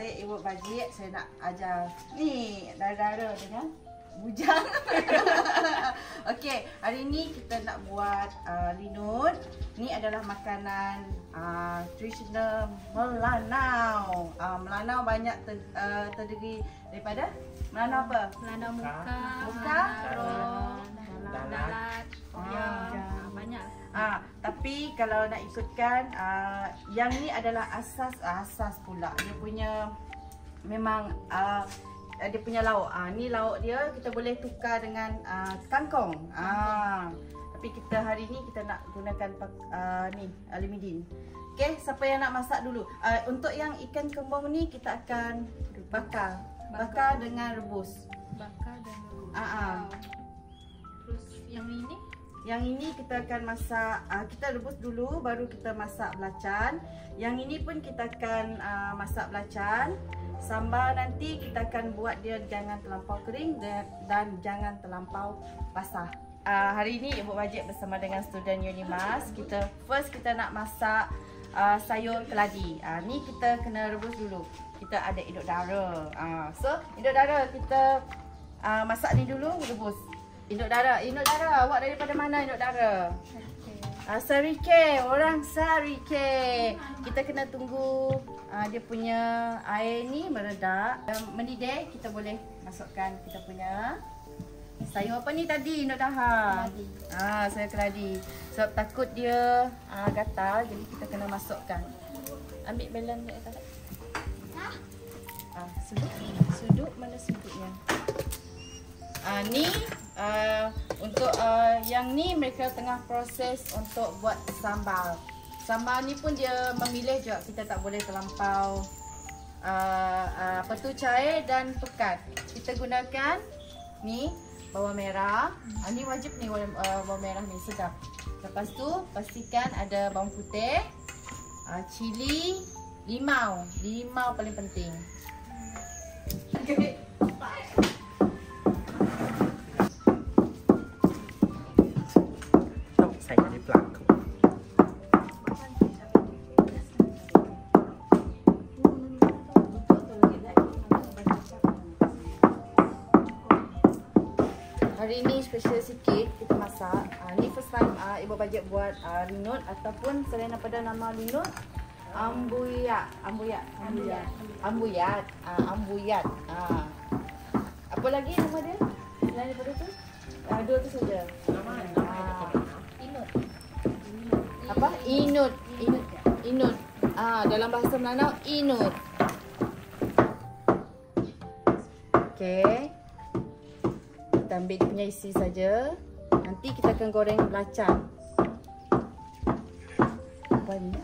Ibu Bajik, saya nak ajar ni dara-dara dengan bujang. Okey, hari ni kita nak buat linut. Ni adalah makanan tradisional Melanau. Melanau banyak terdiri daripada Melanau apa? Melanau muka, terus dalat, banyak. Tapi kalau nak ikutkan yang ni adalah asas pula. Dia punya memang dia punya lauk. Ni lauk dia, kita boleh tukar dengan kangkung. Tapi kita hari ni kita nak gunakan ni alimidin. Okey, siapa yang nak masak dulu? Untuk yang ikan kembung ni kita akan bakar dengan rebus. Bakar dan rebus. Terus yang ini? Yang ini kita akan masak, kita rebus dulu baru kita masak belacan. Yang ini pun kita akan masak belacan. Sambal nanti kita akan buat dia jangan terlampau kering dan jangan terlampau basah. Hari ini Ibu Bajik bersama dengan student Unimas. Kita nak masak sayur keladi. Ni kita kena rebus dulu. Kita ada induk dara. So induk dara kita masak ni dulu, rebus. Induk dara, awak daripada mana induk dara? Sarike, orang Sarike. Kita kena tunggu dia punya air ni meredak, mendidih. Kita boleh masukkan kita punya sayur apa ni tadi, Induk Daha? Keladi. Sayur keladi. Sebab takut dia gatal, jadi kita kena masukkan. Ambil belan ni atas. Sudut mana sudutnya? Ni untuk yang ni mereka tengah proses untuk buat sambal. Sambal ni pun dia memilih juga, kita tak boleh terlampau cair dan pekat. Kita gunakan ni bawang merah. Ni wajib ni bawang merah ni, sedap. Lepas tu pastikan ada bawang putih, cili, limau. Limau paling penting. Saya di belakang. Hari ni special sikit kita masak. Ni first time Ibu Bajik buat linut ataupun selain daripada nama linut, ambuyat. Apa lagi nama dia? Selain daripada tu? Dua tu saja. Apa? Inut. Dalam bahasa Melanau, inut. Okey. Kita ambil dia punya isi saja. Nanti kita akan goreng belacan. Banyak.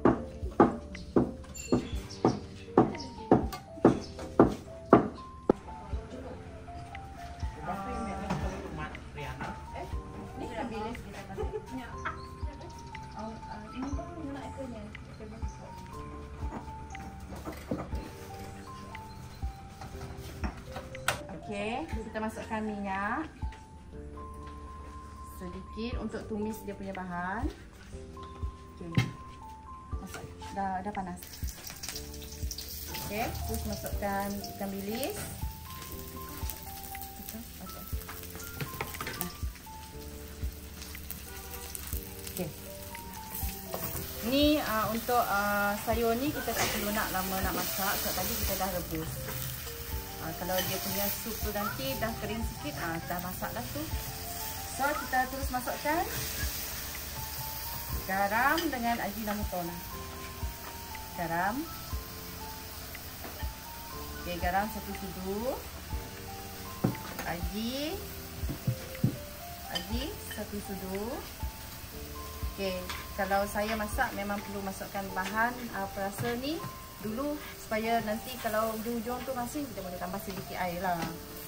Okey, kita masukkan minyak sedikit untuk tumis dia punya bahan. Okey. Masak. Dah panas. Okey, terus masukkan ikan bilis. Okey. Ni untuk sayur ni kita tak perlu nak lama nak masak sebab tadi kita dah rebus. Kalau dia punya sup tu nanti dah kering sikit, dah masak dah tu. So kita terus masukkan garam dengan ajinomoto. Garam. Okey, garam 1 sudu. Aji 1 sudu. Okey, kalau saya masak memang perlu masukkan bahan perasa ni dulu supaya nanti kalau ujung-ujung tu masin kita boleh tambah sedikit air lah.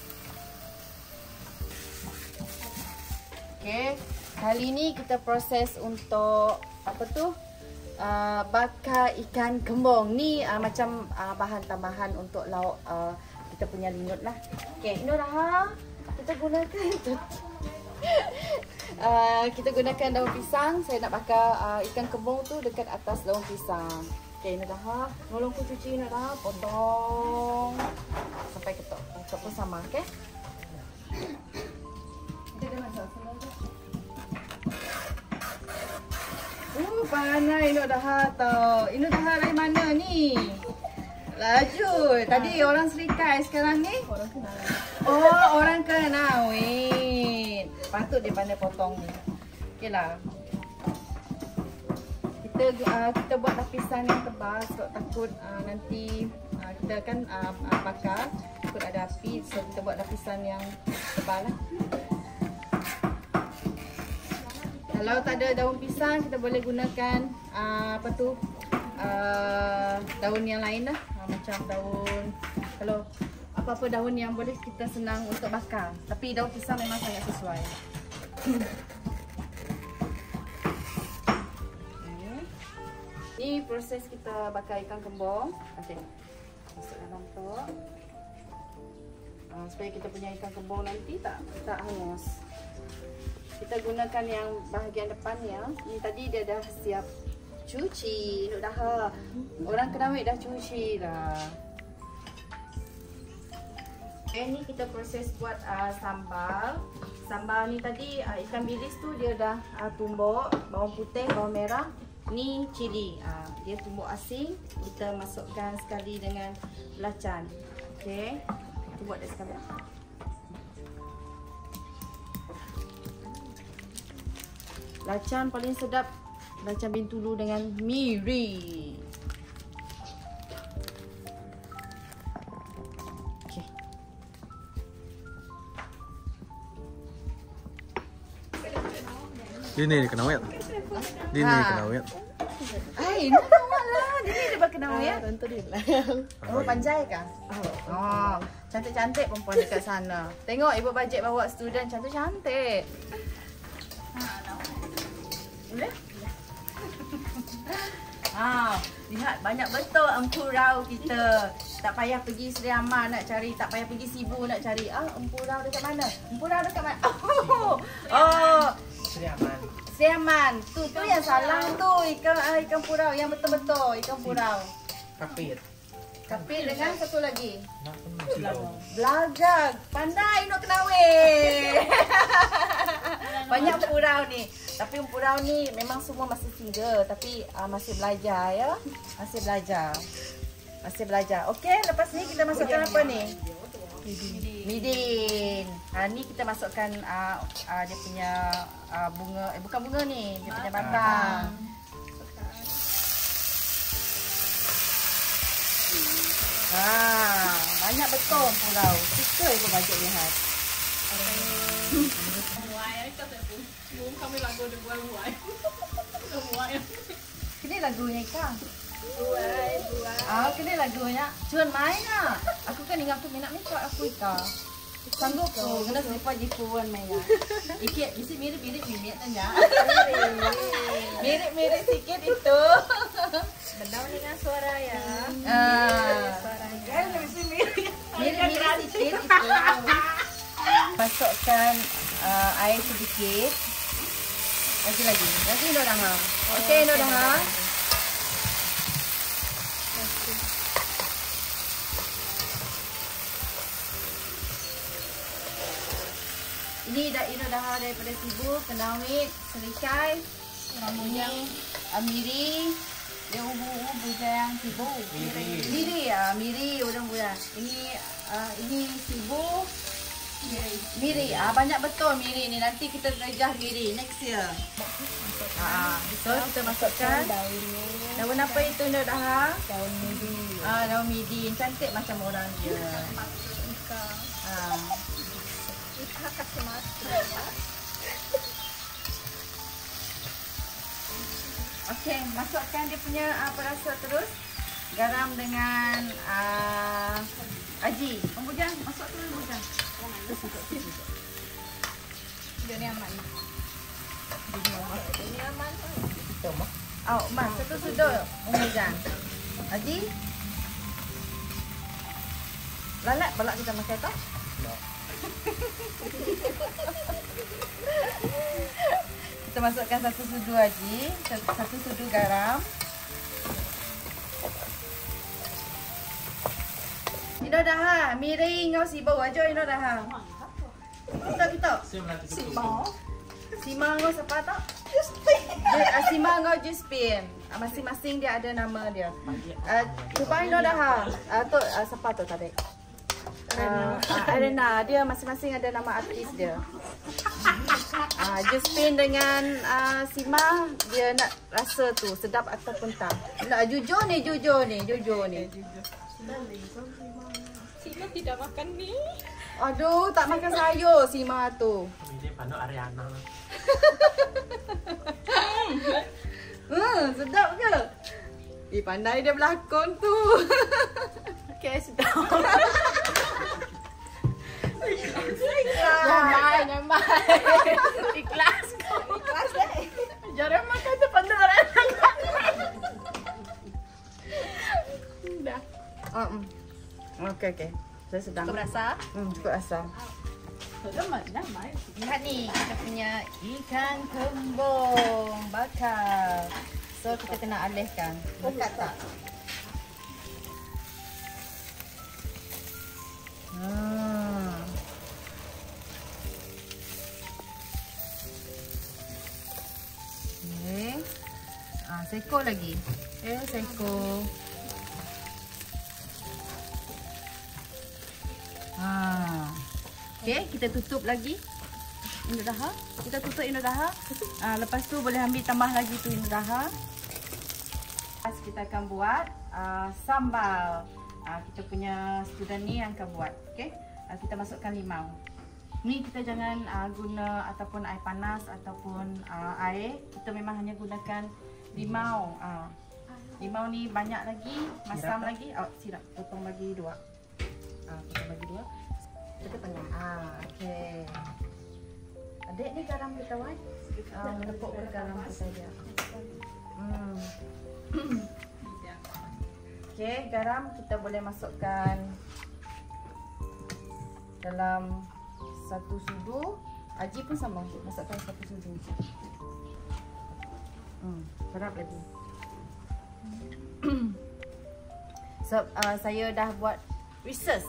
Okey, kali ni kita proses untuk apa tu? Bakar ikan kembung. Ni macam bahan tambahan untuk lauk kita punya linut lah. Okey, Induk Daha, kita gunakan kita gunakan daun pisang. Saya nak bakar ikan kembung tu dekat atas daun pisang. Okey, nak dah. Nolong ku cuci nak dah. Potong sampai ketok. Ketok pun sama, okey? Kita dah masak semua dah. Panai Inuk dah tau. Inuk dah dari mana ni? Laju. Tadi orang Serikai, sekarang ni orang Kenawi. Oh, orang Kenawi. Patut dia pandai potong ni. Okeylah. Kita buat lapisan yang tebal sebab takut nanti kita kan bakar, takut ada api, so kita buat lapisan yang tebal lah. Kalau tak ada daun pisang, kita boleh gunakan daun yang lain lah, macam daun, kalau apa-apa daun yang boleh kita senang untuk bakar. Tapi daun pisang memang sangat sesuai. Ini proses kita bakar ikan kembung. Okey. Masuk dalam tu. Supaya kita punya ikan kembung nanti tak hangus. Kita gunakan yang bahagian depannya. Ini tadi dia dah siap cuci. Dah. Orang Kenawi dah cuci dah. Ini kita proses buat sambal. Sambal ni tadi ikan bilis tu dia dah tumbuk, bawang putih, bawang merah. Ni cili, dia tumbuk asin. Kita masukkan sekali dengan belacan. Okey, kita buat dia sekali. Belacan paling sedap, belacan Bintulu dengan miri. Okey. Ini Kenawi. Ini Kenawi. Ai, nak lah. Dia dah Kenawi ya. Tentu dia lah. Oh, panjai kah? Oh, cantik-cantik perempuan dekat sana. Tengok ibu bajet bawa student cantik-cantik. Boleh? Lihat banyak betul empurau kita. Tak payah pergi Seriaman nak cari, tak payah pergi Sibu nak cari. Empurau dekat mana? Empurau dekat mana? Oh. Seriaman. Tu yang salah tu ikan purau yang betul-betul ikan purau. Kapit dengan satu lagi. Belagak. Pandai Inuk Kenawi. Banyak purau ni. Tapi purau ni memang semua masih single, tapi masih belajar ya. Masih belajar. Okey, lepas ni kita masukkan apa ni? Midin. Ni kita masukkan dia punya bunga, bukan bunga ni, dia punya batang. Banyak betul purau. Suka ibu bajet lihat. Kami lagu dia buat buai. Kini lagunya Kang. Buai. Kini lagunya. Cun main lah. Aku kan ingat aku minat makeup aku Ika. Sanggup ko, kena selipar jipuan main ya. Ikit, isi mirip-mirip minit tanya. Mirip-mirip sikit itu. Benda dengan suara ya. Suaranya. Kan mesti mirip-mirip sikit itu. Masukkan air sedikit. Lagi. Lagi Inuk dah. Okey Inuk dah. Ini Inuk dah daripada Sibu, Kenawi, Serikai, rambutnya Miri, dia ubu yang Sibu. Miri ya, Miri orang buaya. Ini Sibu. Miri, banyak betul Miri ni. Nanti kita rejah Miri next year. So kita masukkan daun apa itu Inuk dah? Daun midi. Daun midi, cantik macam orang dia. Ika kasih masuk. Okey, masukkan dia punya perasa terus. Garam dengan aji. Bujang, masuk terus bujang. Dia ni aman. Ini aman. Mas, satu sudut bujang. Aji. Lalat pula kita makan tu. Kita masukkan satu sudu aji, satu sudu garam. Ino dah ha. Miring ngau si bau aja ino dah ha. Kita. Sima ngau siapa tak? Sima ngau Juspin. Masing-masing dia ada nama dia. Cuba ino dah ha. Tu siapa tu tadi? Arena. Dia masing-masing ada nama artis dia. Juspin dengan Sima dia nak rasa tu sedap ataupun tak. Nak jujur ni. Sima tidak makan ni. Aduh, tak makan sayur Sima tu. Ini panu Ariana. Sedap ke? Pandai dia berlakon tu. Okay, sedap. Nyamai. Ikhlas deh. Jangan makan depan orang. Dah. Okey. Saya sedang. Cukup rasa? Cukup rasa. Lihat ni, kita punya ikan kembung bakar. So kita kena alihkan. Dekat tak? Seko lagi. Seko. Okey, kita tutup lagi. Indah. Kita tutup indah. Lepas tu boleh ambil tambah lagi tu indah. Kita akan buat sambal. Kita punya student ni yang akan buat. Okey. Kita masukkan limau. Ni kita jangan guna ataupun air panas ataupun air. Kita memang hanya gunakan limau. Limau ni banyak lagi, masam lagi. Sirap. Potong lagi 2. Potong lagi 2. Ke tengah. Okey. Adik ni garam kita wan. Melepuk garam kita saja. Okey, garam kita boleh masukkan dalam 1 sudu. Aji pun sama, masukkan 1 sudu. Berap lagi. So, saya dah buat research.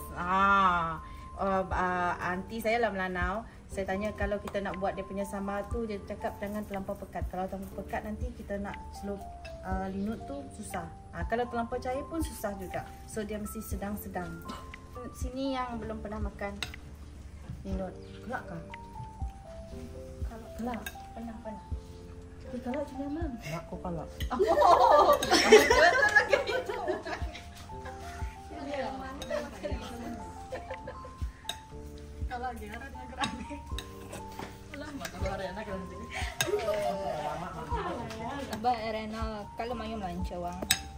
Aunty saya lah Melanau. Saya tanya kalau kita nak buat dia punya sambal tu, dia cakap jangan terlampau pekat. Kalau terlampau pekat nanti kita nak slow linut tu susah. Kalau terlampau cair pun susah juga. So dia mesti sedang-sedang. Sini yang belum pernah makan linut. Kelak kah? Kelak. Pernah. Kelak je memang. Aku kalak. Betul lagi itu. Kalau Giara dia gerane. Lama kalau Arena gerane. Abah Arena kalau mayu melancau.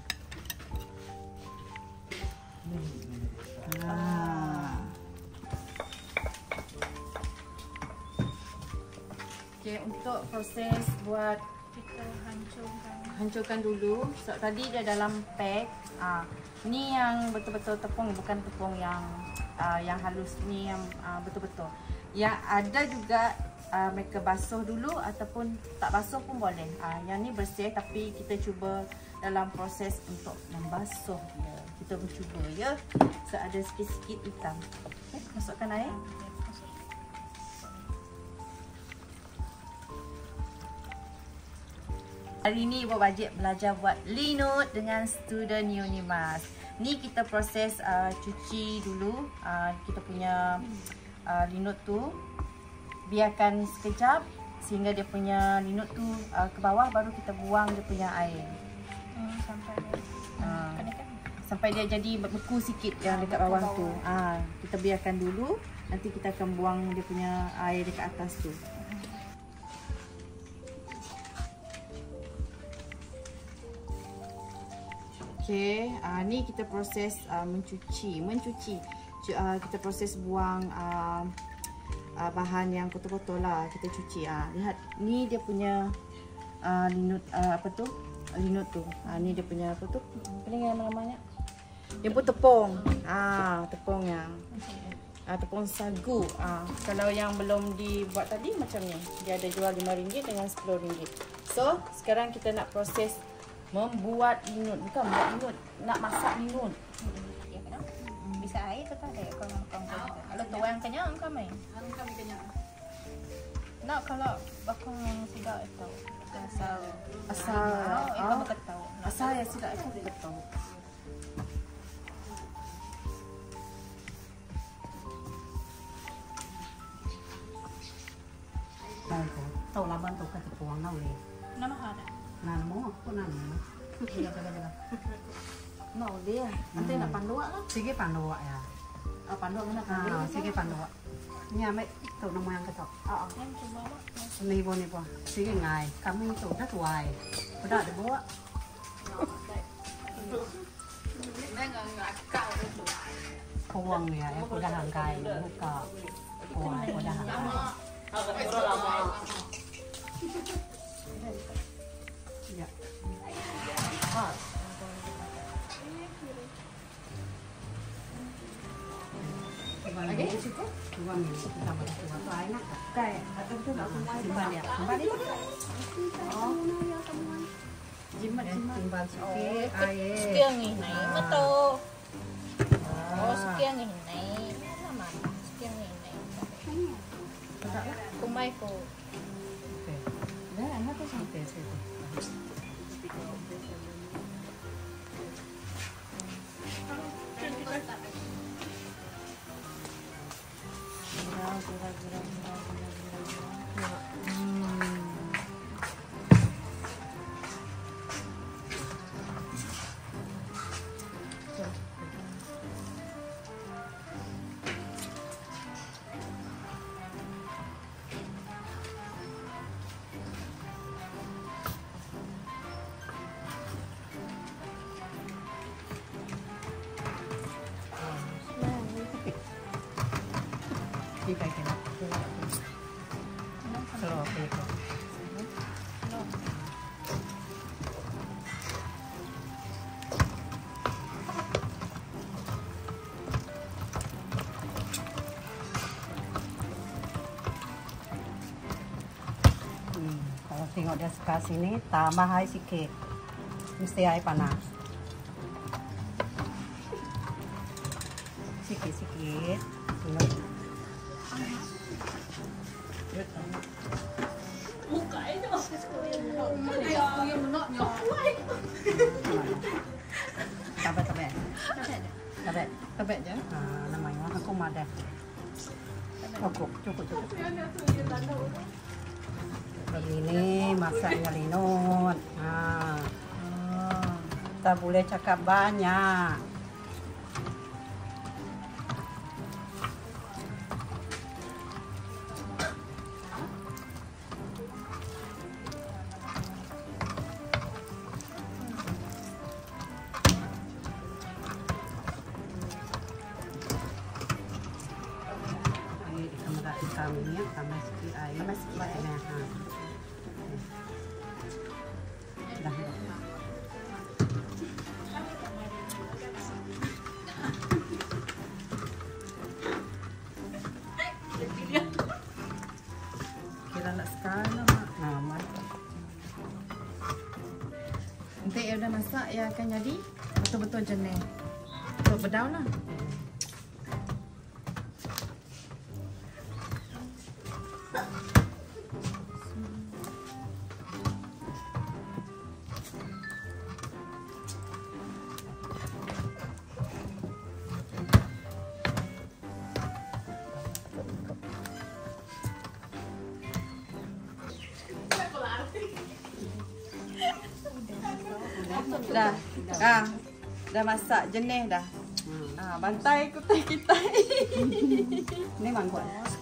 Okey, untuk proses buat Kita hancurkan dulu. So, tadi dia dalam pack. Ni yang betul-betul tepung, bukan tepung yang halus. Ni yang betul-betul. Yang ada juga mereka basuh dulu ataupun tak basuh pun boleh. Yang ni bersih tapi kita cuba dalam proses untuk membasuh dia. Kita mencuba ya. So ada sikit-sikit hitam. Okay, masukkan air. Hari ni Ibu Bajet belajar buat linut dengan student Unimas. Ni kita proses cuci dulu kita punya linut tu. Biarkan sekejap sehingga dia punya linut tu ke bawah, baru kita buang dia punya air. Sampai dia jadi beku sikit yang dekat bawah tu. Kita biarkan dulu, nanti kita akan buang dia punya air dekat atas tu. Okey, ni kita proses mencuci. Kita proses buang bahan yang kotor-kotor lah, kita cuci. Lihat, ni dia punya linut linut tu. Ni dia punya apa tu? Apa ni nama-namanya? Dia pun tepung. Tepungnya. Tepung sagu. Kalau yang belum dibuat tadi macam ni. Dia ada jual RM5 dengan RM10. So, sekarang kita nak proses membuat linut. Bukan buat linut, nak masak linut. Bisa air itu tadi kong. Kalau tuang kenyang kami. Kami kenyang. Nak kalau bakong sudah itu asal Asal bekat tahu. asal ya sudah aku betul. Tàu làm ban tàu cái tuang nào đi, Nama ada. nàn mỏ, có nàn mỏ. Iya, jaga. No dia. Nanti nak pandua lah. Sige pandoa ya. Pandua mana Ah, sige pandoa. Nhà mẹ tàu nông mang cái tàu. Yang coba mak. Ni po. Sige ngài, kami tàu rất hoài. Udah ada bawa. Kuang ya, aku dah hangkai buka. Kuang aku dah hangkai. Ya. Lagi situ? Dua minggu kita berdua tuh enak kan? Kayak atau itu nak Timbal ya, timbal itu. Oh. Jimat Timbal sikit, air. Sekian ni betul. Oh, sekian ni lama. Sekian ni. Kumai ko. Oke. Dah, anak tu Oke, situ. Ini kayak gini. Slow itu. Kalau tengok dia suka sini, tambah air sikit. Mesti air panas. Sikit-sikit. Tabek je. Namanya aku madah. Cukup. Begini masaknya Linut. Kita boleh cakap banyak. Kami tambah sikit air. Tambah sikit air. Dah. Kira nak sekali mak. Mantap. Nanti ya udah masak ya akan jadi betul-betul jenis. Betul berdaun lah. Dah masak jenis dah. Bantai kita. Ini mangkuk.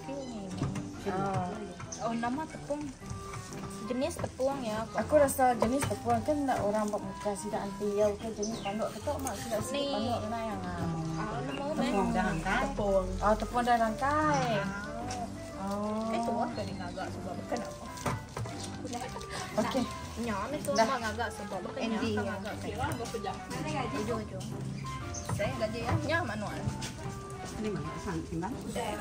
Oh, nama tepung. Jenis tepung ya. Aku rasa jenis tepung kan nak orang buat muka sida anti yau ke jenis panduk ketok mak sida sini panduk kena yang. Tepung dah angkat. Tepung. Oh, tepung dah rangkai. Itu apa dia agak sebab bukan apa. Okey. Nhỏ itu Dah. mah agak sebab bukan Andy yang yang agak kira berapa jam. Ujung. Saya gaji ya manual. Ini mangkuk sang timbang.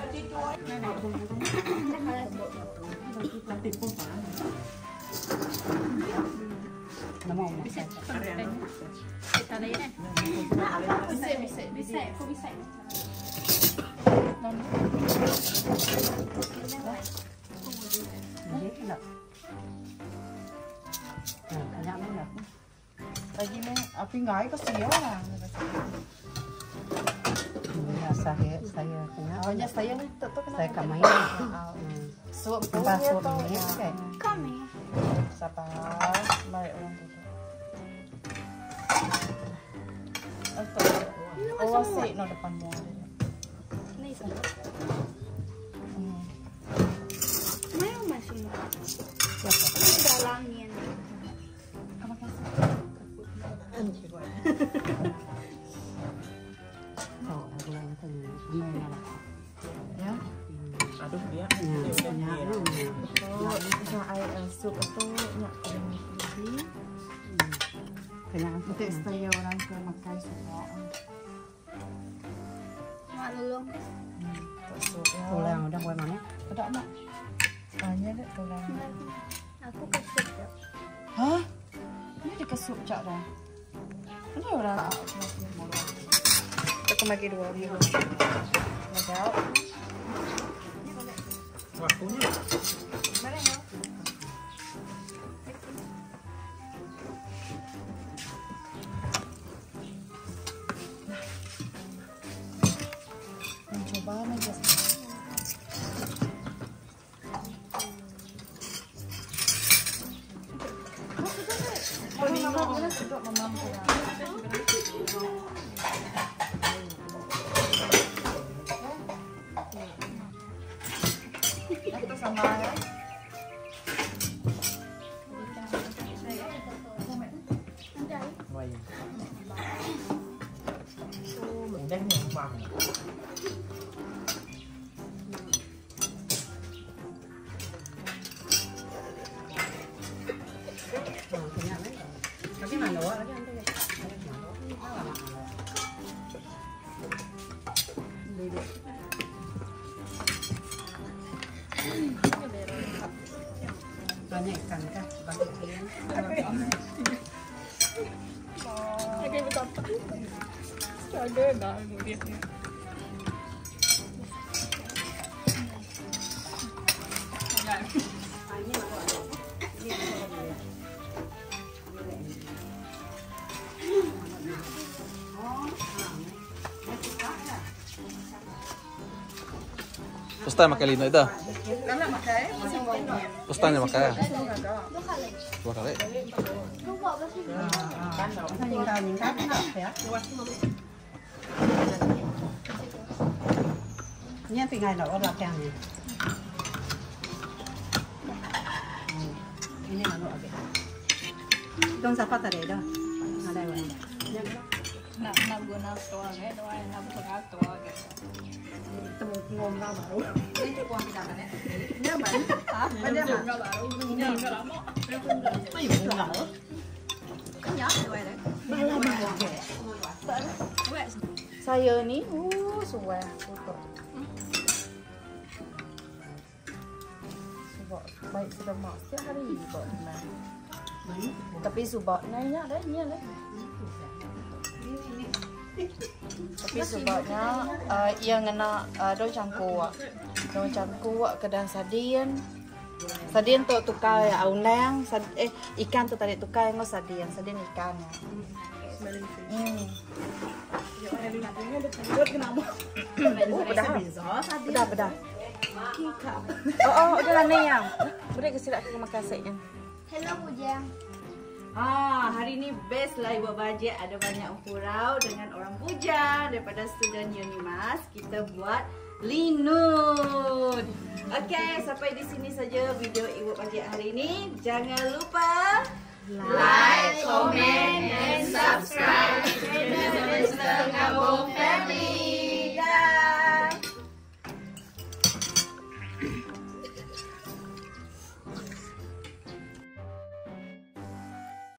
Nama umur. Bisa. Kita lain eh. Bisa. Jadi nak. Nah, banyak mana? Lagi ni api ngai ke siapa? Ya, saya kena. Awalnya saya ni tak tahu Saya kenapa. kat main. Suap Tempat punya suap tu. ni kan. Kami. Sabar, mari orang tu. Oh, asyik no depan mu. Ni sama. Mai masih. Dalam ni. Oh, aku lang tu. Main lah. Ya. Aduh dia. Oh, isa ay sup itu nyak ini. Kena Untuk saya orang ke makan semua. Mak lulung. Sup ya. tulang udah buat mana? Ada mak. Hanya ada tulang. Aku kesep tak. Hah? Ini dikasuk cak dah. Ada orang. Kita bagi 2 ribu. Ada. Waktunya. Mana ya? Mencoba menjadi. Itu sama ya. Vậy. Mình đang nhận bằng. Lagi mana lagi nanti. Banyak ikan kah? Banyak ikan. Lagi betapa. Ada dah dia. Ustaz makan lino itu. Kalau makan, Ustaznya makan. Dua kali. 2 kali. Dua belas. Nhìn cá nó ya. Ini tinggal nak orang yang ni. Ini mana lagi? Dong siapa tadi dah? Ada orang. Nak guna tua ke, tua nak buka tua ke. Temu ngom lah baru. ini kuah kita kan ya. Nyaman. Ada Enggak baru. Ini enggak lama. Mai bukan lah. kenyang dua deh. Malah Saya ni, suai foto. Subak baik sudah mak setiap hari buat nah. Tapi subak nanya dah, ni lah. Tapi sebabnya ia ngena daun cangkuak. Daun cangkuak kedang sardin. Sardin tu tukar ya aunang, ikan tu tadi tukar ngo sardin, sardin ikan. Bedah. Oh, udah lah ni yang. Boleh ke silap ke makan saya. Hello Bujang. Hari ini best lah buat bajet. Ada banyak empurau dengan orang Bujang daripada student Unimas. Kita buat linut. Okey, sampai di sini saja video Ibu Bajet hari ini. Jangan lupa like, comment, and subscribe. Channel Mr. Ngabong